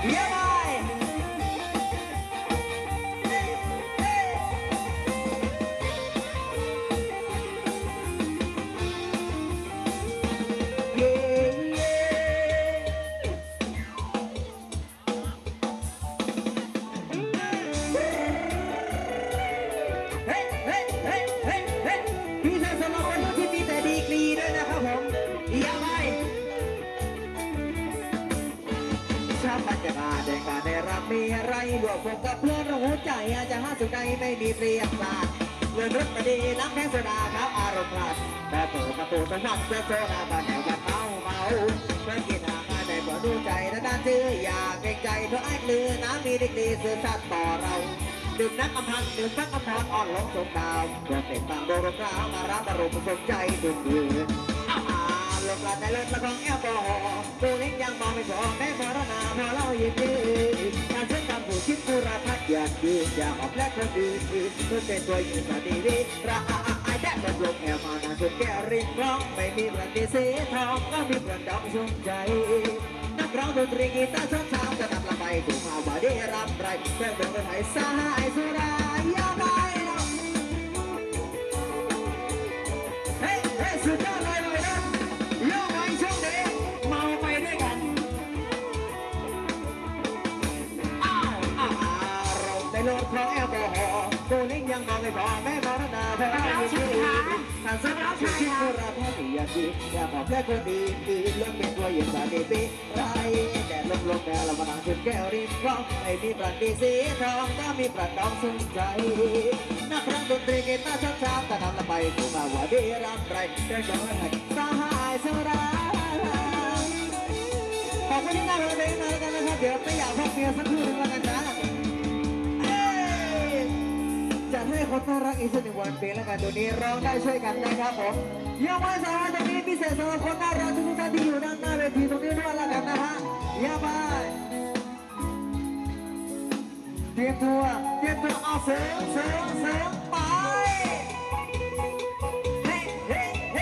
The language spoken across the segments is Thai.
เยี่ยมเลยเย้พี่ชายสำหรับคนที่มีแต่ดีกรีด้วยนะครับผมเยี่ยมเลยชาบบรรยากาศในการได้รับมีอะไรรวมพวกกับเพื่อนหัวใจอาจจะหาสุดใดไม่มีเปรียบสาเงินรถมาดีน้ำแข็งโซดาครับอารมณ์พลัดแต่เปิดประตูสนับเสื้อโซดาบ้านแถวบ้านเมาเพื่อนกินอาหารได้เปิดดูใจและด้านชื่ออยากเกรงใจเพราะไอ้เกลือน้ำมีดีกรีสื่อสัตย์ต่อเราดื่มนักอภันดื่มนักอภรอ่อนลงสมดาวเพื่อเป็นบางโดนกล่าวมารับอารมณ์สนใจดื่มดื่มลงกลั่นในเลือดละของแอลกอฮอล์ตัวเล็กยังมองไม่พอแม่พอระนาพอเล่ายืนยืนการเชื่อคำผู้คิดผู้ราทัดอยากยืนอยากออกแลกคนอื่นเพื่อเป็นตัวยืนสติวิระไอแดดลงแอลมานาสุดแก้ริมร้องไม่มีประเดี๋ยวเสียทองก็มีประดับชมใจนักร้องดนตรีกีตาร์ช้อนจะนำลำไปถูกมาว่าได้รับไรเพื่อเป็นคนไทยสายสุดายาไปเฮ้เฮ้สุดยอดเลยนะโยกไปช่วงเด็กเมาไปด้วยกันเราได้ลดของแอลกอฮอล์ตัวเล็กยังมองไม่พอแม่มรณาพออยู่ที่ทางสนามสุดที่โคราชแท้ดีอยากดีอยากบอกแค่คนดีคือเรื่องเป็นตัวอย่างสาดีปีไรแดดลมแต่ละวันนั่งถึงแก้วริมคลองไม่มีประเดี๋ยวสีทองก็มีประดองสนใจนักร้องดนตรีกีตาร์ช้าๆแต่ทำละไปถูกมาว่าได้รับไรเดินย้อนให้สหายสลายขอบคุณที่น่ารักเลยกันนะครับเดี๋ยวไม่อยากพบเมียสักครู่นึงแล้วกันนะจะให้คนน่ารักอีกสักหนึ่งวันเพลงแล้วกันตัวนี้ร้องได้ช่วยกันนะครับผมยังวันสองตรงนี้พิเศษสำหรับคนน่ารักทุกท่านที่อยู่ด้านหน้าเวทีตรงนี้ด้วยแล้วกันนะฮะอย่าไปเตรียมตัวเอาเสียงไปเฮ้เฮ้เฮ้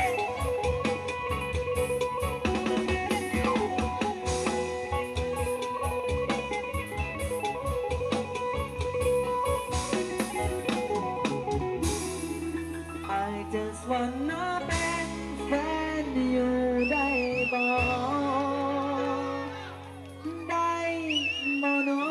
I just wanna เป็นแฟนอยู่ได้บ่ได้บ่เนาะ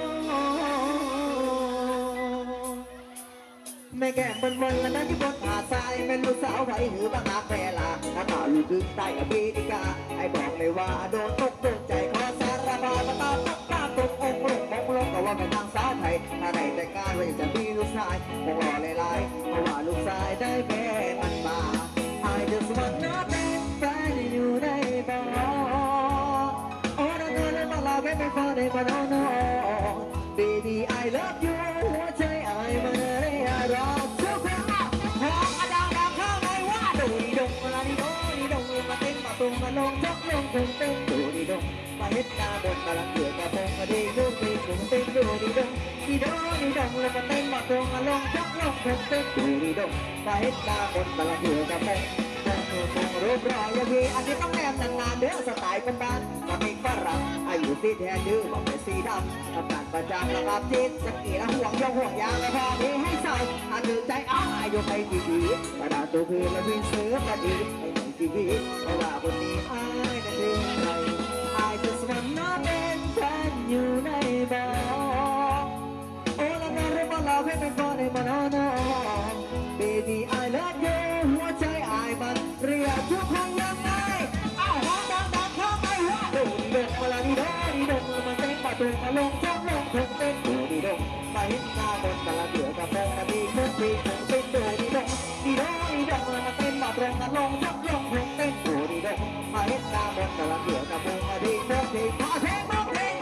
แม่แก้มบนและนั่งที่บนหาดทรายเป็นลูกสาวไผ่หือบางอาแฟลาถ้าต่อลูกดึงใต้อเมริกาไอ้บอกเลยว่าโดนตกโดนใจขอสารภาพมาตามตามตกองค์ลงก็ว่าเป็นนางสาวไทยถ้าได้แต่งงานว่าจะมีลูกชายคงหล่อหลายๆเพราะว่าลูกชายได้แม่มันมา I just wanna เป็นแฟนอยู่ได้บ่โอ้เราเธอเลยมาลาแค่เป็นแฟนได้บ่น้อง Baby I love you หัวใจไอ้มันได้รอทุกคนพร้อมดังข้างในว่าดูดีดงมาดีดงมาเต้นมาตรงมาลงจกลงคงเต้นดูดีดงมาเฮ็ดตาบนมาลังเกือกระพงมาดีลูกดีคงเต้นดูดีดงแล้วมาเต้นมาตรงมาลงจกลงคงเต้นดูดีดงมาเฮ็ดตาบนมาลังเกือกระพงคงรูปรอยอย่างนี้อันนี้ต้องแนมนานๆเด้อสไตล์คนบ้านมาเป็นฝรั่งอายุสีแทนยื้อบอกเป็นสีดำทำการประจำระดับจิตสกีและห่วงยางและพอนี้ให้ใส่อันหนึ่งใจอ้ายยกให้ดีๆประดาตัวพื้นและวิ่งเสือประดีให้ทีวีเพราะว่าคนนี้อ้ายนั่นเองใครอ้ายจะสวรรค์น้าเป็นแฟนอยู่ในบ่อโอ้ละนรู้ว่าเราแค่เป็นคนในบ่อนน้อง Baby I love you หัวใจอ้ายมันเรียกทุกคนยังไงอ้าวร้องดังๆเข้าไปว่าดูดีดงมาละดีดงมาเต้นมาตรงมาลงจงลงคงเต้นดูดีดงมาเห็นหน้าบนมาละเดือดกับมองมาดีคงดีคงเต้นดูดีดงมาเต้นมาตรงมาลงจงลงคงเต้นดูดีดงมาเห็นหน้าบนมาละเดือดกับมองมาดีคงดีขอเพลงมองเพลง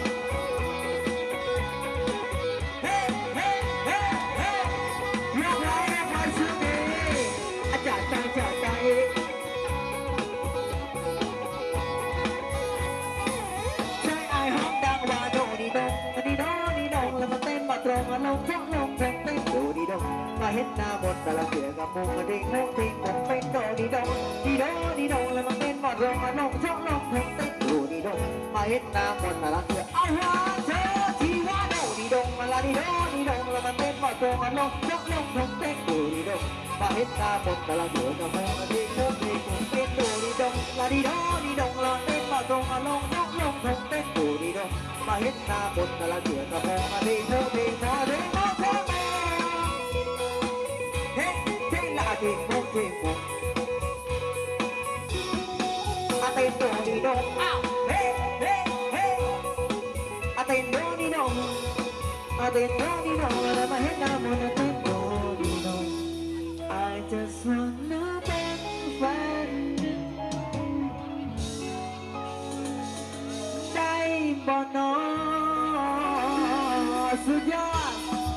ตรงมาลงจงลงเพลงเต้นดูดีดงมาเห็นหน้าบนแต่ละเสือกับมุงมาดิ้งมุงดิ้งมุงเป็นโดดีดงแล้วมาเต้นมาตรงมาลงจงลงเพลงเต้นดูดีดงมาเห็นน้ำบนละเถื่อเอาฮะเธอที่ว่าโดดีดงมาละดีโดดีดงแล้วมันเต้นมาตรงมันลงยกลงทงเต้นดูดีดงมาเห็นน้ำบนละเถื่อกับมองที่โคตรที่กูเต้นดูดีดงละดีโดดีดงแล้วเต้นมาตรงมันลงยกลงทงเต้นดูดีดงมาเห็นน้ำบนละเถื่อกับมองที่โคตรที่มาเต้นมาตรงเฮ้เฮ้ละที่โคตรที่กูเต้นดูดีดงอ้าวเฮ้เฮ้เฮ้เต้นดูดีดงเต้นดูดีดงแล้วมาเห็นน้ำบนเต้นดูดีดง I just wanna be friend ได้บ่นอสุดยอด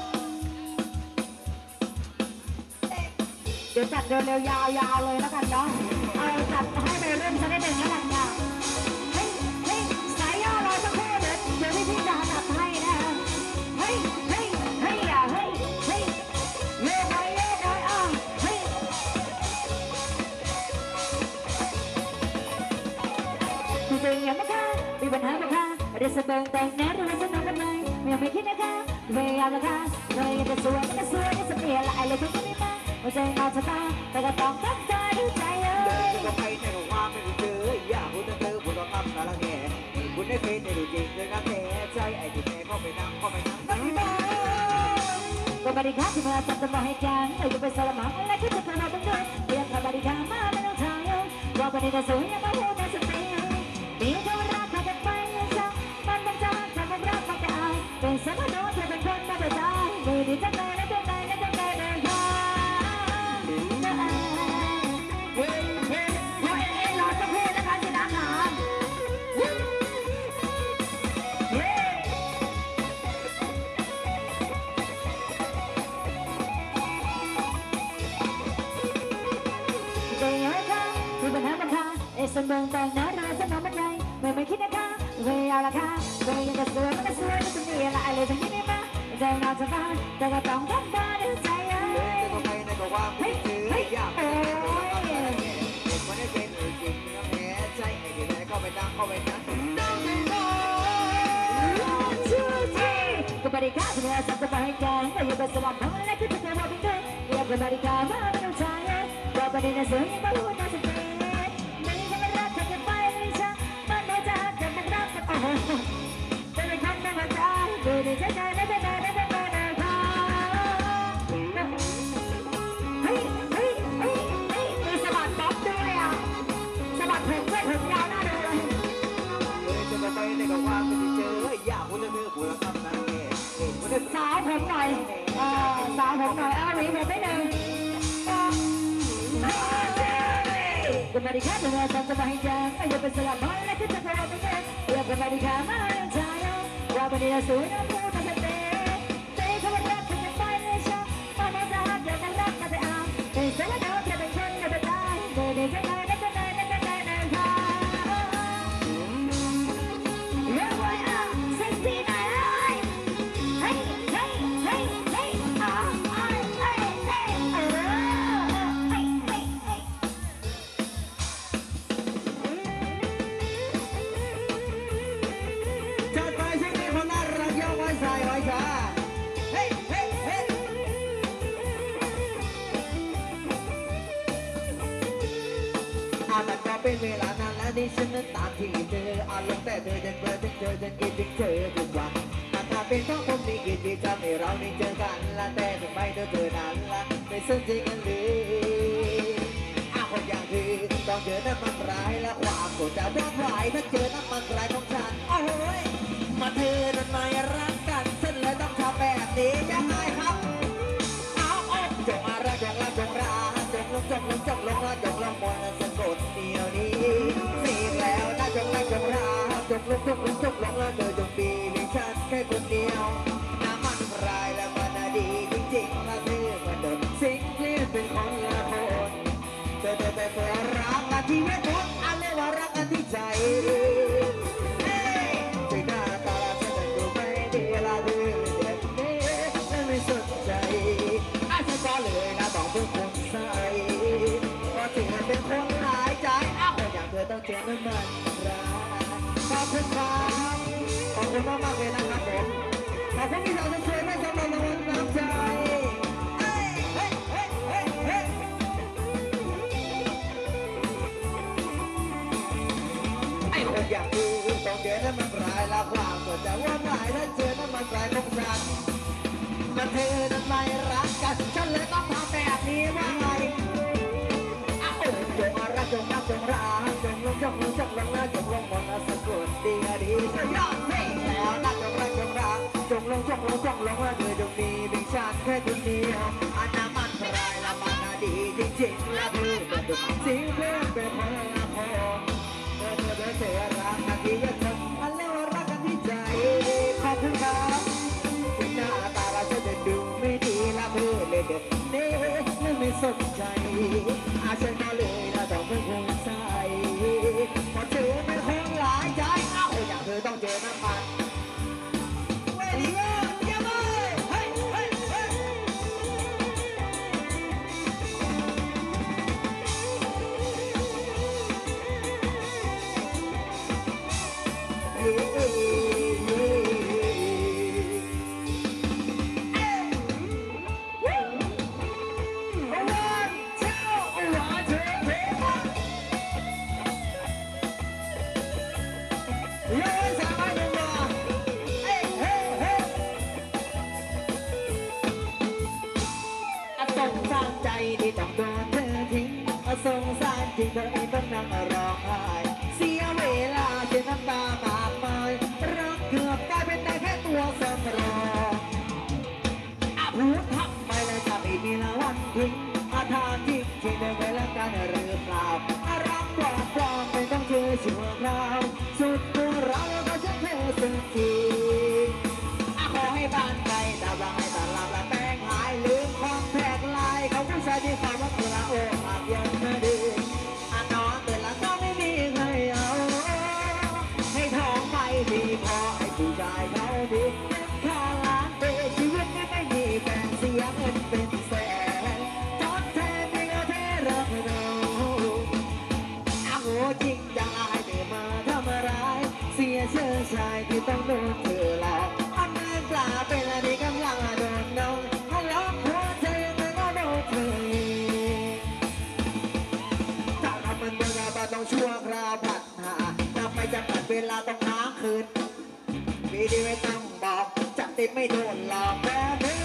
เดี๋ยวจัดเร็วๆยาวๆเลยแล้วกันเนาะเอาจัดให้ไปเริ่มสักนิดหนึ่งแล้วกันค่ะเฮ้ยเฮ้ยสายย่อรอสักครู่เดี๋ยวพี่จะจัดให้นะเฮ้ยเฮ้ยเฮ้ยอ่ะเฮ้ยเฮ้ยเย้ไปเย้ไปอ่ะเฮ้ยคุณเป็นยังไงคะมีปัญหาไหมคะเดี๋ยวสเปิร์แต่งแน่รู้จะนอนกันไหมไม่คิดนะคะพยายามนะคะเลยจะสวยจะสวยจะเสียละไอ้เลยทุกคนนี่มาหัวใจเอาชะตาแต่ก็ต้องทักใจด้วยใจเลยก็ไปในหัวไม่เจออยากคุณจะเจอคุณต้องทำอะไรแง่คุณได้เป็นในดูจริงเลยนะแท้ใจไอ้ที่แท้ก็ไปนั่งไม่ได้ก็บริการที่มาจับจะมาให้กันไอ้ก็ไปสารมังและคิดจะพาเราต้องเดินเรียกบริการมาไม่ต้องทายว่าวันนี้จะสวยยังไม่รู้จะสติมีเท่ารักเขาจะไปยังจะมันต้องจ้าทำมันรักมันจะอายเป็นสมโนเธอเป็นคนมาแต่ใจมือดีจังเลยนะจังเลยนะจังเลยนะค่ะเฮ้ยเฮ้ยเฮ้ยรอสักครู่นะคะที่น้ำหาเย้คือปัญหาปัญหาไอ้สมบูรณ์แต่งนะเราจะนอนมันไงไม่คิดนะคะเรียละค่ะเรียจะสวยมันจะสวยมันจะมีอะไรเลยจะคิดได้มาใจเราจะมาแต่ก็ต้องทำได้ด้วยใจเลยจะไปในก็ว่าไม่ถืออยากโอ้ยเด็กคนนี้เป็นจริงนะแพ้ใจไอ้ที่ไหนก็ไปนั่งก็ไปนั่งต้องไปนอนชื่อที่ก็บริการที่เราจะไปกันแต่ยังเป็นสลับทั้งและคือจะเจอมาเป็นเดิมเรียกบริการมาไม่ต้องใช้ว่าประเด็นสวยยังไม่รู้จะสเปนไม่ใช่รักเธอจะไปไม่ใช่มันไม่จะจะมันรักกันโอ้โหจะไม่ทำไม่มาใจดูดีใจใจไม่ได้ไม่ได้ไม่ได้ค่ะเฮ้ยเฮ้ยเฮ้ยเฮ้ยมีสะบัดบ๊อบด้วยอ่ะสะบัดผมด้วยผมยาวหน้าดูเลยจะไปในกับว่าจะเจออยากคุณจะเจอคุณแล้วทำนั่นเองสาวผมหน่อยสาวผมหน่อยเอาหวีผมได้หนึ่งก็มาดีค่ะเธอทำสบายใจไม่อยากเป็นสลับมันและคิดจะทำอะไรกันอยากเป็นมาดีค่ะมาอย่างใจว่าวันนี้เราสวยน้ำมูน้ำเตะเตะเขารักเธอจะไปเลยชอบมาไม่ได้เดี๋ยวมันรักมาแต่เอาเตะเสร็จแล้วเธอเป็นคนจะได้เดินจะได้จะได้จะได้จะได้ค่ะเรื่องอะไรอ่ะเซ็กซี่หน่อยเลยเฮ้ยเฮ้ยเฮ้ยเฮ้ยอ่ะเฮ้ยเฮ้ยเฮ้ยเฮ้ยเฮ้ยจัดไปช่วงนี้คนน่ารักยกไว้ใส่ไว้ชาเฮ้ยเฮ้ยเฮ้ยมันก็เป็นเวลานานแล้วที่ฉันนั้นตามที่เธออารมณ์แต่เธอจะเบื่อถึงเธอจะคิดถึงเธอทุกวันถ้าเป็นเพราะผมมีกิจที่ทำให้เราได้เจอกันละแต่ถึงไม่เธอนั้นละไม่สนใจกันเลยคนอย่างเธอต้องเจอน้ำมันร้ายและความโกรธจะร้อนไหวถ้าเจอน้ำมันร้ายของฉันโอ้ยมาเธอนั้นไม่รักกันฉันเลยต้องทำแบบนี้ยังไงครับเอาจงมารักจงรักจงรักจงลงจงลงจงลงรักจงลงมนต์สะกดเดียวนี้มีแล้วนะจงรักจงรักจงลงจงลงจงลงรักเธอจงปีให้ฉันแค่คนเดียวน้ำมันร้ายและมันดีจริงๆและเธอมาโดนสิ่งที่เป็นคนละคนแต่รักกันที่เวทมนต์อะไรว่ารักกันที่ใจใจหน้าตาฉันดูไม่ดีละเธอเด็กนี้ฉันไม่สนใจฉันก็เลยนะต้องเป็นคนใส่เพราะถึงมันเป็นคนหลายใจคนอย่างเธอต้องเจอน้ำมันร้ายคุณครับขอบคุณมากๆเลยนะครับผมขอบคุณพี่สาวสวยๆให้สำหรับรางวัลน้ำใจเฮ้ยเฮ้ยเฮ้ยเฮ้ยเฮ้ยไอ้คนอยากดูต้องเจอน้ำมันปลายละความก็จะว่าหลายถ้าเจอน้ำมันปลายของฉันมันเธอนั้นไม่รักกันฉันเลยต้องทำแบบนี้ว่าไงจงรักจงรักจงรักจงลงจงลงจงลงนะจงลงมนต์สะกดดีดีสุดยอดสิแล้วรักจงรักจงรักจงลงจงลงจงลงนะเธอจงมีเพียงฉันแค่คนเดียวอันนั้นมันใครละมันดีจริงๆและเธอเป็นตัวสิ่งเพื่อนเป็นคนละคนเธอรักกันที่ยังทำอันแล้วรักกันที่ใจขอบคุณครับที่หน้าตาเราจะดูไม่ดีละเธอเลยเด็ดเน่ไม่สนใจอาฉันก็เลยนะต้องเป็นคนใส่พอเธอเป็นคนหลายใจเอ้าอย่างเธอต้องเจอน้ำมันเวทีก็เยี่ยมเลยเฮ้ยเฮ้ยเฮ้ยที่ต้องโดนเธอทิ้งสงสารที่เธอต้องนั่งร้องไห้เสียเวลาเสียน้ำตามากมายรักเกือบกลายเป็นแต่แค่ตัวสำรองพูดทำไปแล้วจะไม่มีละวันทิ้งทางจริงที่เดินไปแล้วกันหรือเปล่ารักปลอมปลอมไม่ต้องเจอชั่วคราวสุดตัวเราแล้วก็จะเธอสักทีขอให้บ้านใครตาบางให้ตาลับและแป้งหายลืมความแพกลายเขาผู้ชายที่ความว่าตัวโอ้หากยังไม่ดีนอนตื่นแล้วก็ไม่มีใครเอาให้ท้องไม่ดีพอให้ผู้ชายเขาดีค่าล้างเตะชีวิตไม่มีแฟนเสียเงินเป็นแสนทดแทนไม่เอาแท้รักเราโง่จริงจังให้เธอมาทำอะไรเสียเชื้อชายที่ต้องโดนเธอหลอกอันนั้นกล้าเป็นอะไรกำลังโดนน้องให้ล็อกหัวใจยังไงก็โดนเธอถ้าทำมันเมื่อไรต้องชั่วคราวผัดหาทำไมจำกัดเวลาต้องค้างคืนมีดีไม่ต้องบอกจับติดไม่โดนหลอกแบบนี้